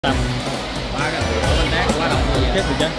Tầm ba cái ổ bánh tét quá đông gì chết rồi chứ.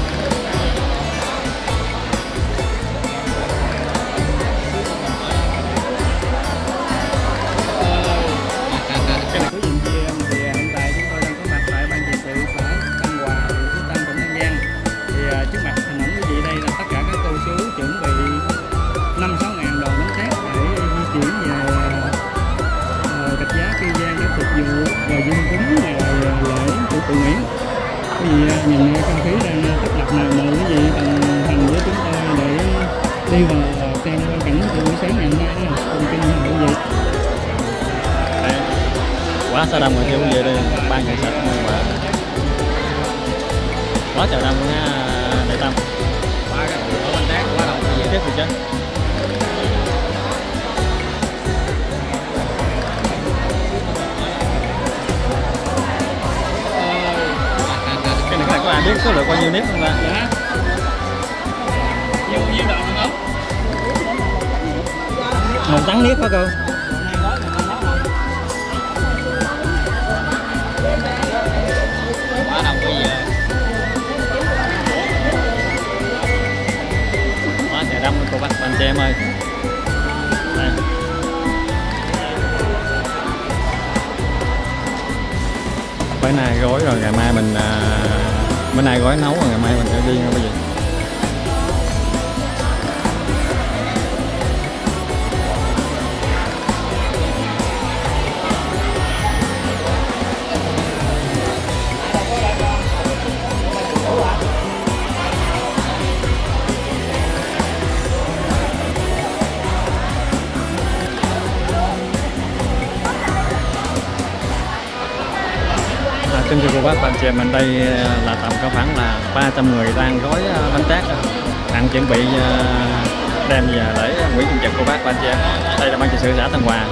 Quý vị chị em thì hiện tại chúng tôi đang có mặt tại ban trị sự xã Tân Hòa, huyện Phú Tân, tỉnh An Giang. Thì trước mặt hình ảnh quý vị đây là tất cả các cô chú chuẩn bị 5-6 ngàn đòn bánh tét để di chuyển về Rạch Giá, Kiên Giang để phục vụ và dung cúng ngày lễ của cụ Nguyễn. Quý vị nhìn không khí đang tấp nập nào mời quý vị đồng hành với chúng tôi để đi vào xem quan cảnh của buổi sáng ngày hôm nay đó. Cùng kinh nghiệm quý vị. Quá xa đông rồi theo về đây ban cảnh sát nhưng mà quá trời đông nha Đại Tâm. Ba cái ổ bánh tét quá đông gì chết rồi chứ. Cái này có ai biết số lượng bao nhiêu nếp không ta? Dạ. Nhiều đoạn không? Một tấn nếp hả cô? Quá đông bây giờ. Quá trời đông cô bác anh chị em ơi. Đây. Bữa nay gói rồi ngày mai mình bữa nay gói nấu rồi ngày mai mình sẽ đi nha quý vị. Xin chào cô bác bạn chị em, mình đây là tầm có khoảng là 300 người đang gói bánh tét đang chuẩn bị đem về lễ Nguyễn Trung Trực cô bác bạn chị em. Đây là ban trị sự xã Tân Hòa.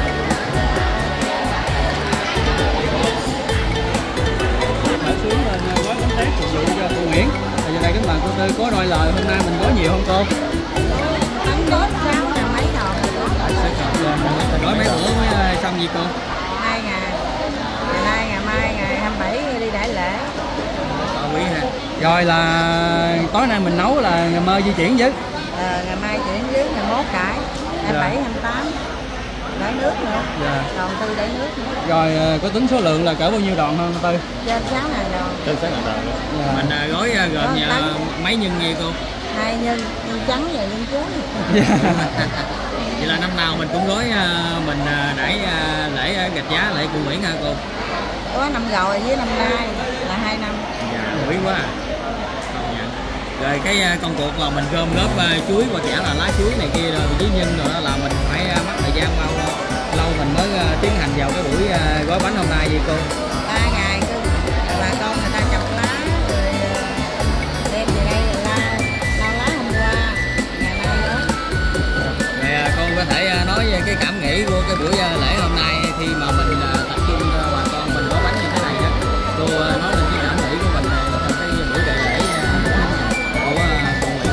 Mở xuống lên gói bánh tét phục vụ cho cô Nguyễn. Giờ đây các bạn cô Tư có đôi lời hôm nay mình gói nhiều không cô? Bánh gói 6 là mấy đòn Gói mấy bữa mới xong gì cô? 2 ngày. Ngày nay, ngày mai, ngày 27 đi đại lễ. Quý ha. Rồi là tối nay mình nấu là ngày mai di chuyển chứ? Ngày mai chuyển dưới, ngày mốt cải, 27, 28 để nước nữa. Dạ. Đòn Tư để nước nữa. Rồi có tính số lượng là cỡ bao nhiêu đòn không Tư? Trên 6 ngàn đòn. Trên 6 ngàn đồng. Dạ. Mình gói gồm mấy nhân gì cô? 2 nhân trắng và nhân chuối. Dạ. Vậy là năm nào mình cũng gói mình đãi lễ Rạch Giá, lễ cụ Nguyễn hả cô? Có năm rồi với năm nay là 2 năm. Dạ, quý quá à. Rồi cái công cuộc là mình gom góp chuối và kẻ là lá chuối này kia rồi với nhân rồi đó là mình phải mất thời gian bao lâu mình mới tiến hành vào cái buổi gói bánh hôm nay vậy cô? 3 ngày cơ. Bà con người ta chọc lá rồi đem về đây rồi lau lá hôm qua, ngày mai đó. Rồi con có thể nói về cái cảm nghĩ của cái buổi lễ hôm nay khi mà mình tập trung bà con mình gói bánh như thế này đó. Cô nói lên cái cảm nghĩ của mình trong cái buổi đại lễ của cô Nguyễn.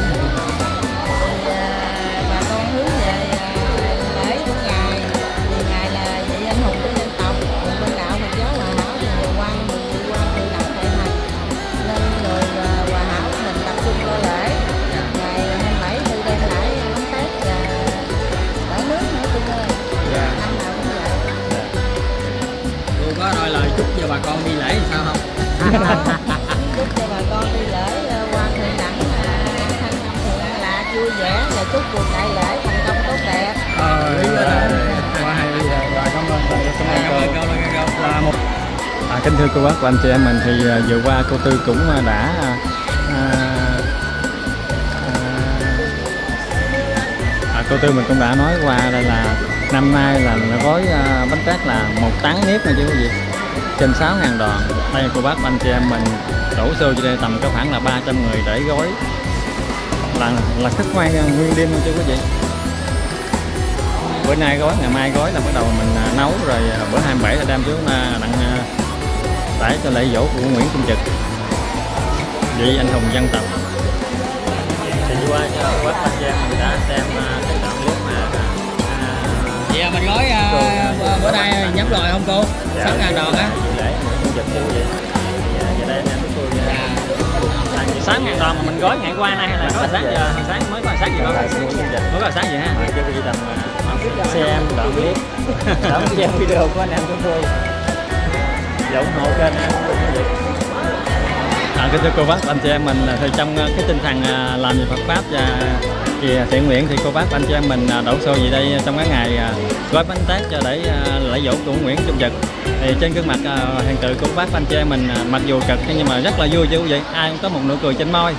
Bà con hướng về lễ của ngài, vì ngài là vị anh hùng của dân tộc, bên đạo Phật giáo Hòa Hảo thì vừa quan tự đẳng thệ thành, nên người Hòa Hảo mình tập trung lo lễ. Ngày 27 Tư đem lại bánh tét và đỡ nước nữa Tư ơi. Năm nào cũng vậy. Cô có đôi lời chúc cho bà con đi lễ thì sao không? Chúc cho bà con đi lễ quan thượng đẳng, thân tâm thường an lạc, vui vẻ và chúc cuộc đại lễ thành công tốt đẹp. Quá hay rồi, cảm ơn cô. Là một Kính thưa cô bác và anh chị em mình thì vừa qua cô Tư cũng đã cô Tư mình cũng đã nói qua đây là năm nay là gói bánh tét là 1 tấn nếp nha chứ quý vị, trên 6 ngàn đòn. Đây cô bác và anh chị em mình đổ xô cho đây tầm có khoảng là 300 người để gói là thức khoai nguyên đêm luôn chứ quý vị. Bữa nay gói ngày mai gói là bắt đầu mình nấu rồi bữa 27 là đem xuống đặng đãi cho lễ dỗ của Nguyễn Trung Trực, vị anh hùng dân tộc. Thì qua cho quán Bắc Giang mình đã xem cái đoạn clip mà Vậy mình gói bữa nay nhắm rồi không cô? Dạ, 6.000 đòn á. lễ Nhật chị vậy. Giờ đây anh em chúng tôi là 6.000 đồng mà mình gói ngày qua nay hay là có sáng giờ sáng mới có sáng gì không? Mới có sáng gì ha? Chứ chỉ tầm xem đoạn clip, xem video của anh em chúng tôi. Và ủng hộ kênh em. Kính thưa cô bác anh chị em mình thì trong cái tinh thần làm việc Phật pháp và thiện nguyện thì cô bác anh chị em mình đổ xô về đây trong cái ngày gói bánh tét cho để lễ dỗ của Nguyễn Trung Dực. Thì trên gương mặt hiện tượng cô bác anh chị em mình mặc dù cực nhưng mà rất là vui chứ quý vị, ai cũng có một nụ cười trên môi.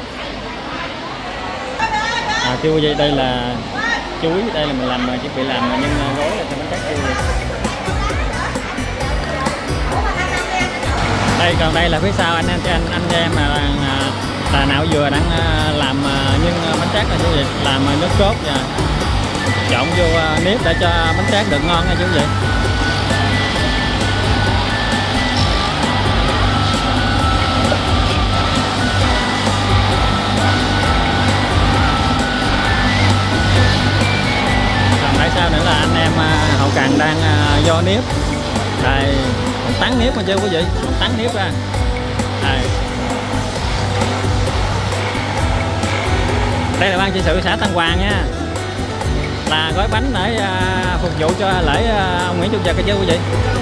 Thưa quý vị, đây là chuối, đây là mình làm chuẩn bị làm nhân gói là cho bánh tét quý vị. Đây còn đây là phía sau anh em là nào vừa đang làm nhân bánh tét này chú vị, làm nước cốt và trộn vô nếp để cho bánh tét được ngon nha chú vị. Còn tại sao nữa là anh em hậu cần đang do nếp đây. Một tấn nếp mà chưa quý vị, một tấn nếp ra đây là ban trị sự xã Tân Hoàng nha, là gói bánh để phục vụ cho lễ ông Nguyễn Trung Dực nha quý vị.